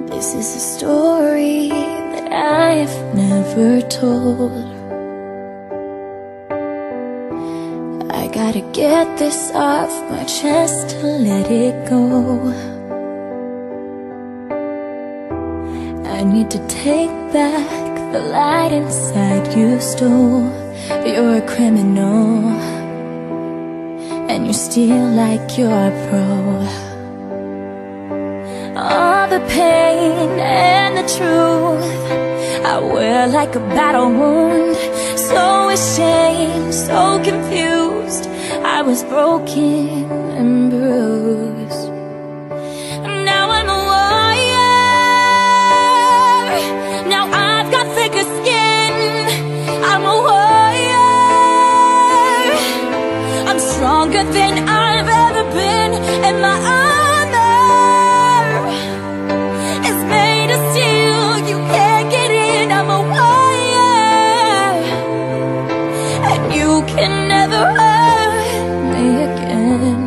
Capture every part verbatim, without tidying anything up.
This is a story that I've never told. I gotta get this off my chest to let it go. I need to take back the light inside you stole. You're a criminal, and you steal like you're a pro. All the pain and the truth I wear like a battle wound. So ashamed, so confused, I was broken and bruised. Now I'm a warrior. Now I've got thicker skin. I'm a warrior. I'm stronger than I've ever been, and my armor is made of steel. You can't get in. I'm a warrior, and you can never hurt me again.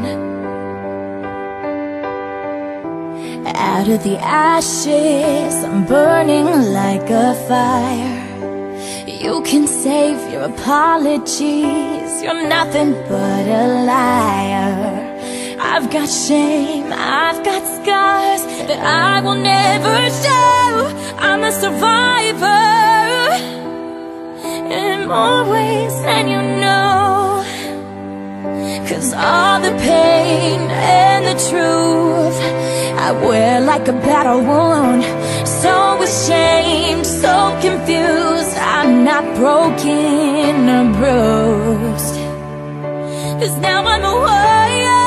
Out of the ashes, I'm burning like a fire. You can save your apologies, you're nothing but a liar. I've got shame, I've got scars that I will never show. I'm a survivor in more ways than you know. 'Cause all the pain and the truth I wear like a battle wound. So ashamed, so confused, I'm not broken or bruised. 'Cause now I'm a warrior.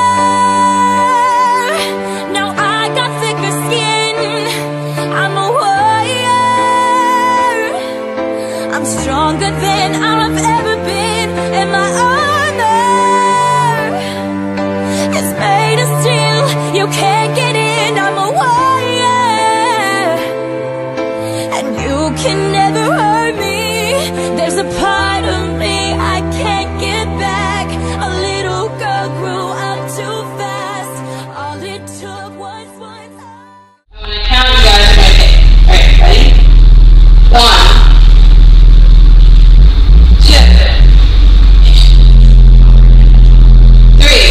Now I got thicker skin. I'm a warrior. I'm stronger than I've ever been, and my armor is made of steel. You can't get in. I'm a warrior, and you can never hurt me. There's a part of me I can't get back. A little girl grew up too fast. All it took was one. I'm gonna count, you guys are gonna pick. Alright, ready? One, two, three,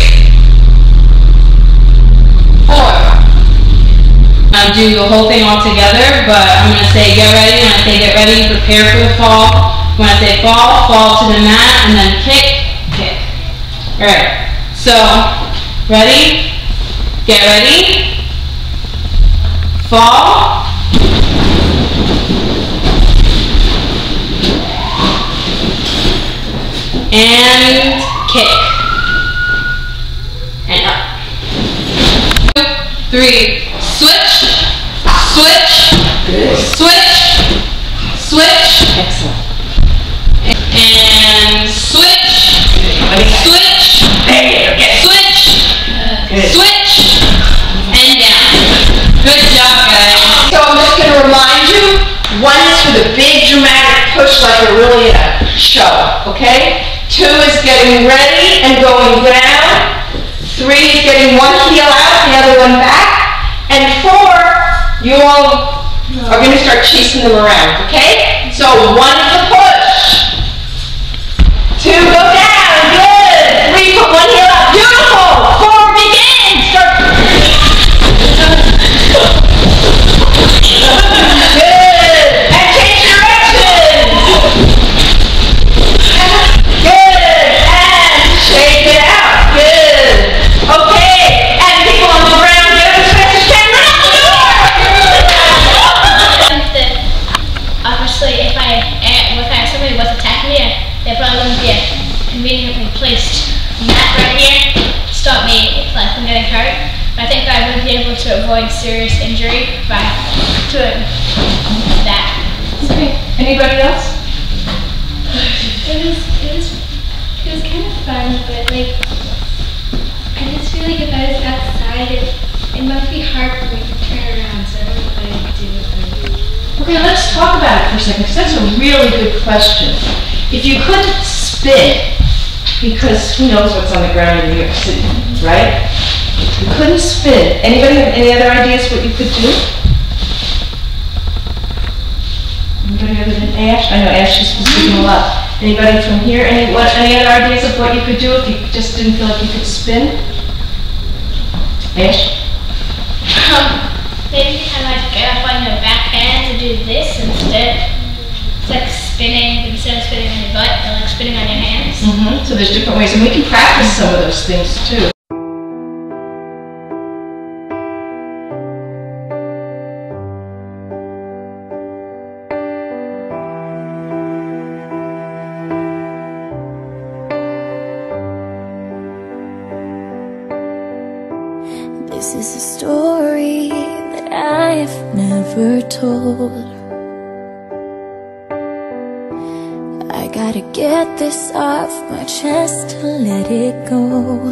four. I'll do the whole thing all together, but I'm gonna say get ready. When I say get ready, prepare for the fall. When I say fall, fall to the mat, and then kick, kick. Alright, so, ready? Get ready. Fall. And kick. And up. Two, three, switch, switch, switch, switch. Excellent. And switch, switch, switch, switch, and down. Good job, guys. So I'm just going to remind you, one is for the big dramatic push like a really a show, okay? Two is getting ready and going down. Three is getting one heel out, the other one back. And four, you all are going to start chasing them around, okay? So one is a push. Two, go down, good. Three, put one heel out, beautiful. Four, begin, start. Good, and change directions. Good, and shake it out, good. Okay, and people on the ground, give us Mister Chynna. Obviously, if I, if I somebody was attacking me, there probably wouldn't be a conveniently placed mat right here to stop me like, from getting hurt. But I think I would be able to avoid serious injury by doing that. Okay. Anybody else? It was, it was, it was kind of fun, but like, I just feel like if I was outside, it, it must be hard for me to turn around, so I don't know what I'd do if I do. Okay, let's talk about it for a second, because that's a really good question. If you could spin, because who knows what's on the ground in New York City, right? You couldn't spin. Anybody have any other ideas what you could do? Ash? I know Ash just was speaking a lot. Anybody from here? Any what? Any other ideas of what you could do if you just didn't feel like you could spin? Ash? Um, maybe I might get up on your back hand and do this instead. It's like spinning, instead of spinning on your butt, you're like spinning on your hands. Mm-hmm. So there's different ways, and we can practice some of those things too. This is a story that I've never told. I gotta get this off my chest to let it go.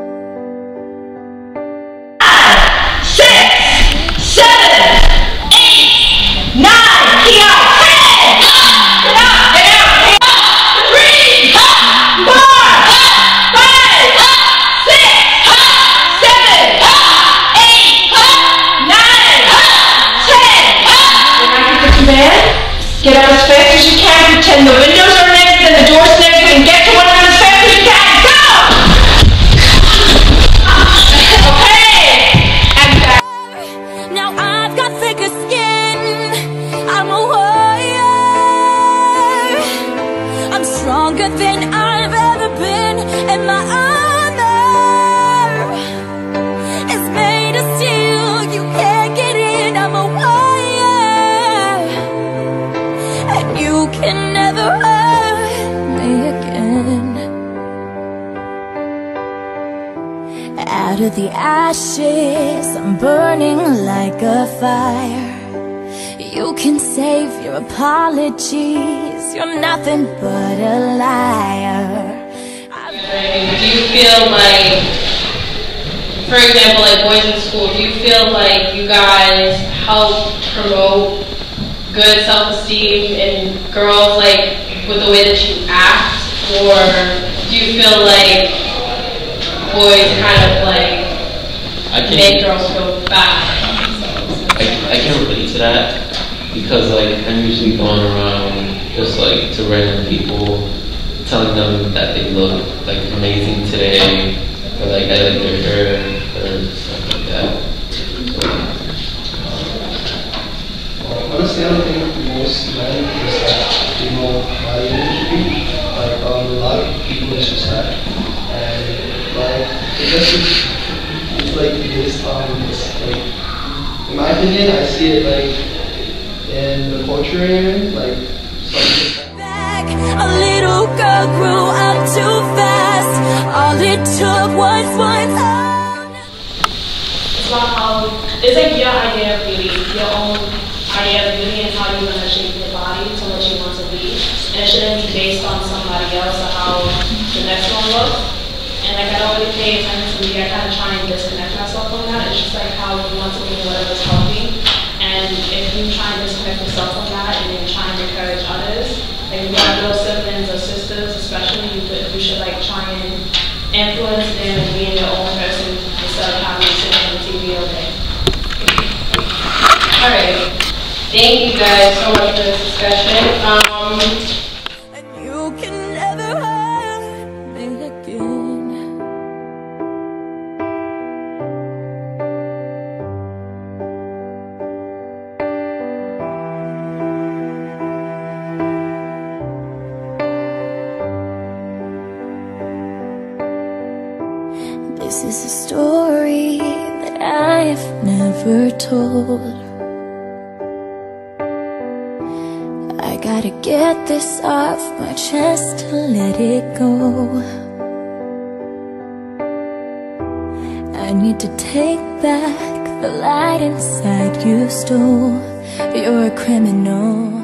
Six, seven, eight, nine, get out, ten, get out, get out, three, four, five, six, seven, eight, nine, ten. When I give the command, get out as fast as you can, pretend the windows are next and the doors next, and get to one of them as fast as you can. Go! Okay! And back. Now I've got thicker skin, I'm a warrior. I'm stronger than I've ever been, and my armor is made of steel. You can't get in, I'm a warrior, and you can never hurt me again. Out of the ashes, I'm burning like a fire. You can save your apologies, you're nothing but a liar. Do you feel like, for example, like boys in school, do you feel like you guys help promote good self-esteem in girls, like with the way that you act, or do you feel like boys kind of like I can, make girls feel bad? I, I can relate to that because like I'm usually going around just like to random people telling them that they look like amazing today, or like I like their hair or stuff like that. Honestly, I think most men is that female body industry. Like um, a lot of people is just that, and like I guess it's, it's like based on it's like in my opinion, I see it like in the culture area, like just like. Back, a little girl grew up too fast. All it took was one time. It's about how, it's like your idea of beauty, your own idea of beauty and how you're going to shape your body to what you want to be. And it shouldn't be based on somebody else or how the next one looks. And like I don't really pay attention to me, I kind of try and disconnect myself from that. It's just like how you want to be, whatever's healthy. And if you try and disconnect yourself from that and then try and encourage others, like if you have little siblings or sisters especially, you, could, you should like try and influence them and be your own person instead of having to sit on the T V all day. Alright, thank you guys so much for this discussion. Um, And you can never hurt me again. This is a story that I've never told. I gotta get this off my chest to let it go. I need to take back the light inside you stole. You're a criminal.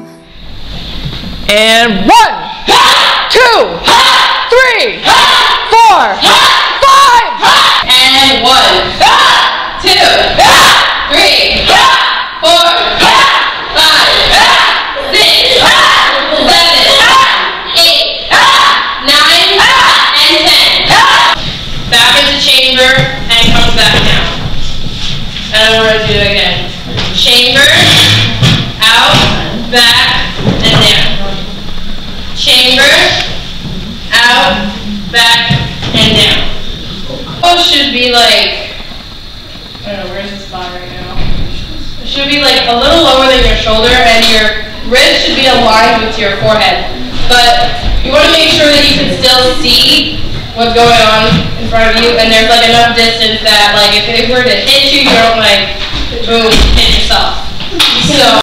And one, two, three, four, five, and one, two, three, four, five, six, seven, eight, nine, and ten. Back into chamber and comes back down. And we're gonna do it again. Chamber, out, back, and down. be like, I don't know, where's the spot right now? It should be like a little lower than your shoulder, and your ribs should be aligned with your forehead. But you want to make sure that you can still see what's going on in front of you, and there's like enough distance that like if it were to hit you, you don't like, boom, hit yourself. So,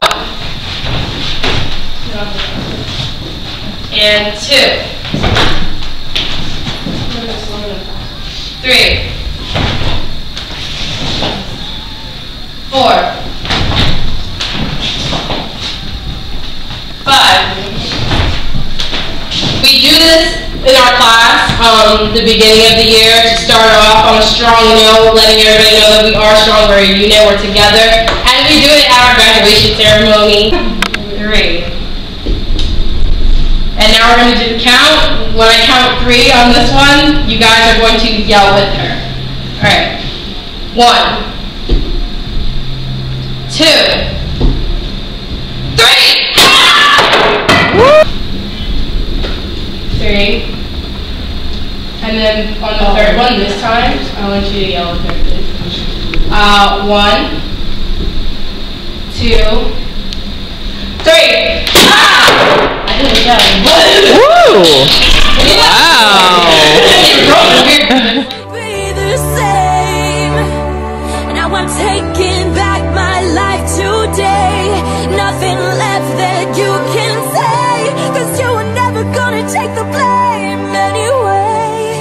and two, three, four, five. We do this in our class, um, the beginning of the year, to start off on a strong note, letting everybody know that we are strong, we're a unit, we're together. And we do it at our graduation ceremony. Three. And now we're going to do the count. When I count three on this one, you guys are going to yell with her. Alright. One. Two. Three! Three. And then on the third one this time, I want you to yell with her, please. Uh, one, two, three. Ah! I didn't get it. Woo! Wow! Be the same. Now I'm taking back my life today. Nothing left that you can say, 'cause you were never gonna take the blame anyway.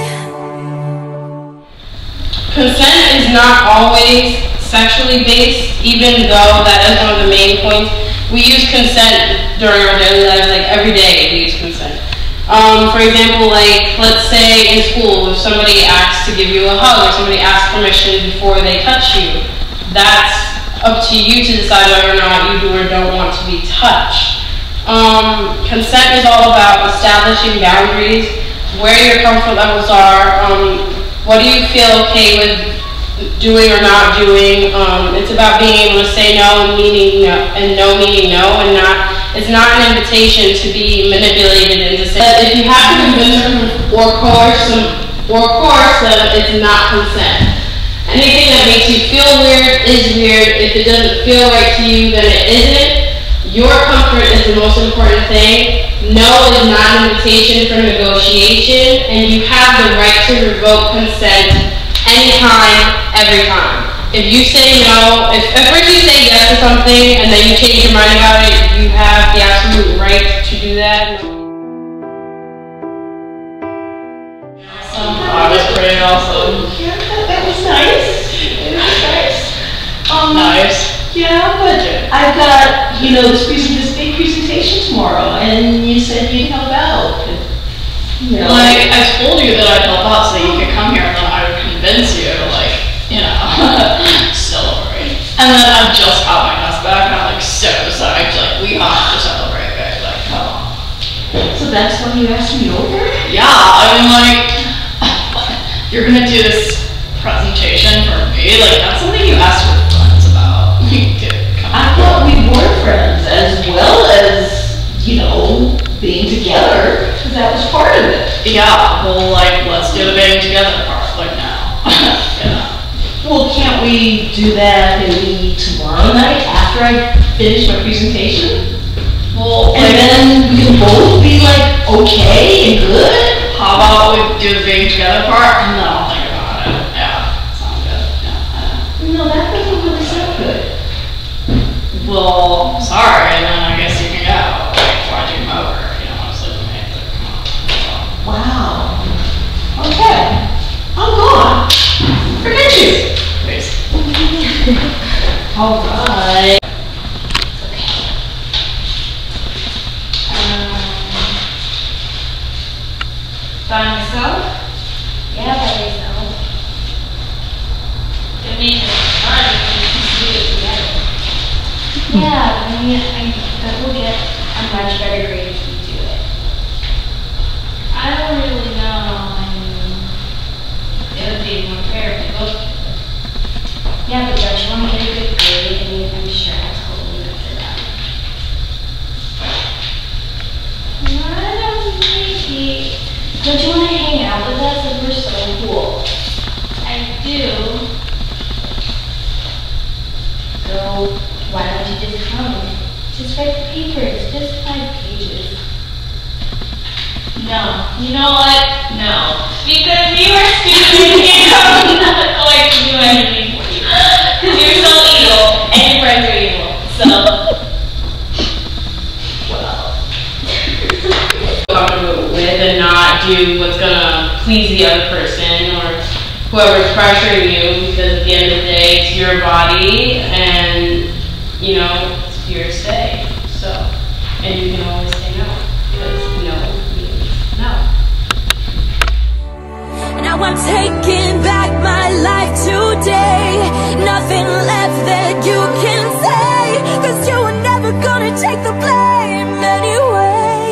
Consent is not always sexually based, even though that is one of the main points. We use consent during our daily lives, like every day we use consent. Um, for example, like, let's say in school, if somebody asks to give you a hug or somebody asks permission before they touch you, that's up to you to decide whether or not you do or don't want to be touched. Um, consent is all about establishing boundaries, where your comfort levels are, um, what do you feel okay with doing or not doing. Um, it's about being able to say no and meaning no, and no meaning no, and not. It's not an invitation to be manipulated into saying. If you have to convince them or coerce them, or coerce them, it's not consent. Anything that makes you feel weird is weird. If it doesn't feel right to you, then it isn't. Your comfort is the most important thing. No is not an invitation for negotiation, and you have the right to revoke consent anytime, every time. If you say no, if at first you say yes to something and then you change your mind about it, you have the absolute right to do that. I was pretty awesome. Yeah, that, that was nice. It was nice. Um, Nice. Yeah, but I've got, you know, this, present, this big presentation tomorrow, and you said you'd help out. You know. Like, I told you that I'd help out so you could come here and then I would convince you to, like, you know, celebrate. And then I just got my desk back and I'm like so psyched, like, we have to celebrate, babe, like, come on. So that's why you asked me over? Yeah, I mean, like, you're gonna do this presentation for me, like, that's something you asked your friends about. You did come I thought we were friends, as well as, you know, being together, because that was part of it. Yeah, well, like, let's do the being together part, like, now. Yeah. Well, can't we do that maybe tomorrow night after I finish my presentation? Well, And like, then we can both be like, okay and good? how about we do the being together part and then I'll think about it. Yeah, sounds good. Yeah. No, that doesn't really sound good. Well, sorry, and then I guess you can go. Like, why'd you come over? You don't want to sleep with me, but come on. So. Wow. Okay. I'm gone. Forget you. Please. All right. By myself? Yeah, by myself. I mean, it's fun when you can do it together. Yeah, I mean, I bet we'll get a much better grade if we do it. I don't really know. I mean, it would be more fair if we both did it. Yeah, but don't you want to get a good grade? I mean, I'm sure I totally looked it up. I don't maybe. Don't you want to hang out with us? Like, we're so cool. I do, why don't you just come? Just write the paper. It's just five pages. No. You know what? No. Because you are stupid and I'm not going to do anything for you. Because you're so evil and your friends are evil. So. Comfortable with and not do what's gonna please the other person or whoever's pressuring you, because at the end of the day it's your body and you know it's your say. So, and you can always say no, because no means no. Now I'm taking back my life today. Nothing left that you can say, 'cause you were never gonna take the blame anyway.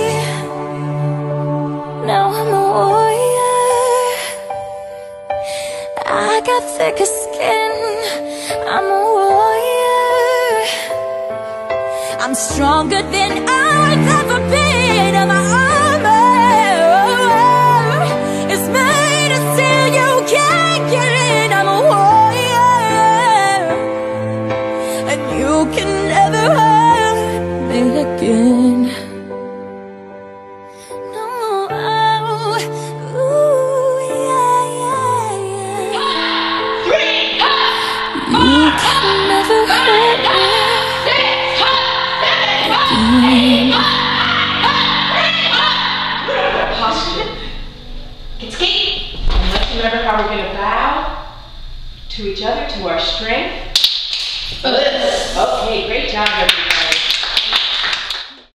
Now I'm a warrior. I got thicker skin. I'm a warrior. I'm stronger than I've ever been. And my armor is made of steel. You can't get in. I'm a warrior, and you can never hurt me again. It's key. And let's remember how we're going to bow to each other, to our strength. Okay, great job, everybody.